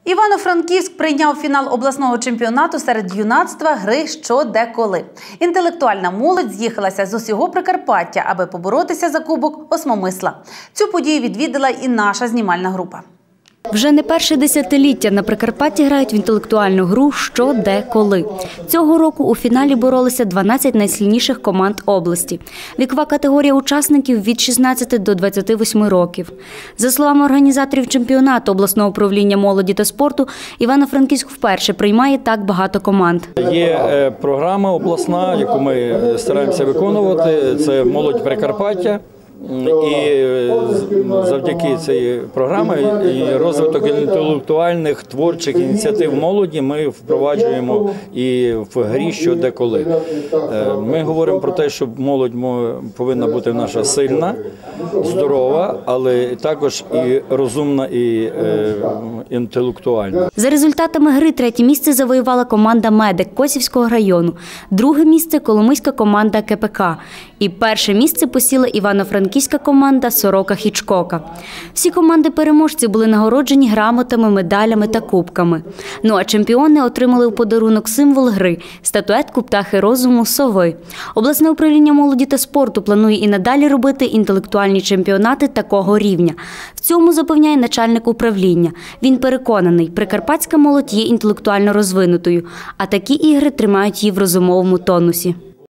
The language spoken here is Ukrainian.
Івано-Франківськ прийняв фінал обласного чемпіонату серед юнацтва гри «Що, де, коли». Інтелектуальна молодь з'їхалася з усього Прикарпаття, аби поборотися за кубок Осмомисла. Цю подію відвідала і наша знімальна група. Вже не перше десятиліття на Прикарпатті грають в інтелектуальну гру «Що, де, коли». Цього року у фіналі боролися 12 найсильніших команд області. Вікова категорія учасників – від 16 до 28 років. За словами організаторів чемпіонату обласного управління молоді та спорту, Івано-Франківськ вперше приймає так багато команд. Є програма обласна, яку ми стараємося виконувати, це «Молодь Прикарпаття». І завдяки цій програмі і розвиток інтелектуальних творчих ініціатив молоді ми впроваджуємо і в грі «Що, де, коли». Ми говоримо про те, що молодь повинна бути наша сильна, здорова, але також і розумна, і інтелектуальна. За результатами гри третє місце завоювала команда «Медик» Косівського району, друге місце – коломийська команда КПК і перше місце посіла Івано-Франківська команда «Сорока Хічкока». Всі команди-переможці були нагороджені грамотами, медалями та кубками. Ну а чемпіони отримали у подарунок символ гри – статуетку птахи розуму «Сови». Обласне управління молоді та спорту планує і надалі робити інтелектуальні чемпіонати такого рівня. В цьому запевняє начальник управління. Він переконаний, прикарпатська молодь є інтелектуально розвинутою, а такі ігри тримають її в розумовому тонусі.